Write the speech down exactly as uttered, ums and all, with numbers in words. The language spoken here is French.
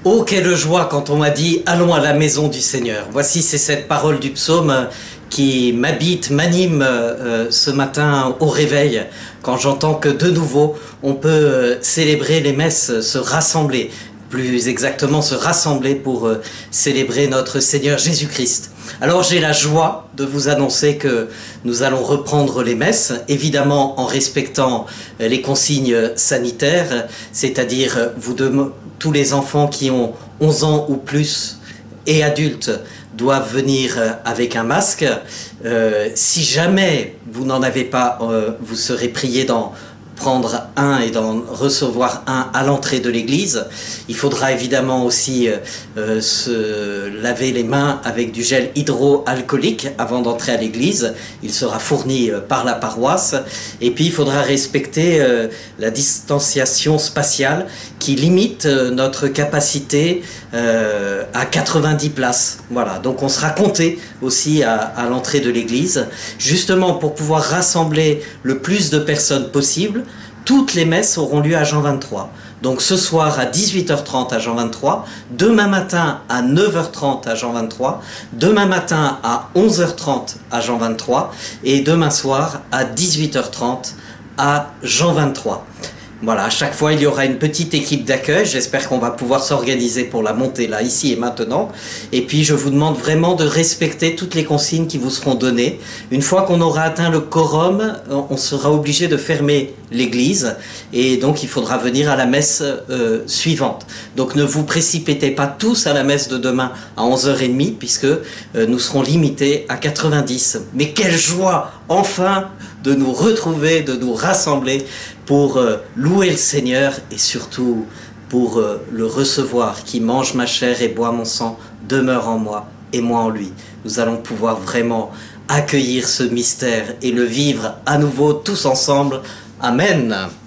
Oh, quelle joie quand on m'a dit « Allons à la maison du Seigneur ». Voici, c'est cette parole du psaume qui m'habite, m'anime euh, ce matin au réveil, quand j'entends que de nouveau, on peut euh, célébrer les messes, se rassembler, plus exactement se rassembler pour euh, célébrer notre Seigneur Jésus-Christ. Alors j'ai la joie de vous annoncer que nous allons reprendre les messes, évidemment en respectant les consignes sanitaires, c'est-à-dire vous de, tous les enfants qui ont onze ans ou plus et adultes doivent venir avec un masque. Euh, si jamais vous n'en avez pas, euh, vous serez priés d'en prendre un et d'en recevoir un à l'entrée de l'église. Il faudra évidemment aussi euh, se laver les mains avec du gel hydroalcoolique avant d'entrer à l'église. Il sera fourni euh, par la paroisse. Et puis il faudra respecter euh, la distanciation spatiale qui limite euh, notre capacité euh, à quatre-vingt-dix places. Voilà, donc on sera compté aussi à, à l'entrée de l'église, justement pour pouvoir rassembler le plus de personnes possible. Toutes les messes auront lieu à Jean vingt-trois. Donc ce soir à dix-huit heures trente à Jean vingt-trois, demain matin à neuf heures trente à Jean vingt-trois, demain matin à onze heures trente à Jean vingt-trois et demain soir à dix-huit heures trente à Jean vingt-trois. Voilà, à chaque fois il y aura une petite équipe d'accueil, j'espère qu'on va pouvoir s'organiser pour la montée là, ici et maintenant. Et puis je vous demande vraiment de respecter toutes les consignes qui vous seront données. Une fois qu'on aura atteint le quorum, on sera obligé de fermer l'église et donc il faudra venir à la messe euh, suivante. Donc ne vous précipitez pas tous à la messe de demain à onze heures trente puisque euh, nous serons limités à quatre-vingt-dix. Mais quelle joie enfin de nous retrouver, de nous rassembler pour euh, louer le Seigneur et surtout pour euh, le recevoir, qui mange ma chair et boit mon sang, demeure en moi et moi en lui. Nous allons pouvoir vraiment accueillir ce mystère et le vivre à nouveau tous ensemble. Amen.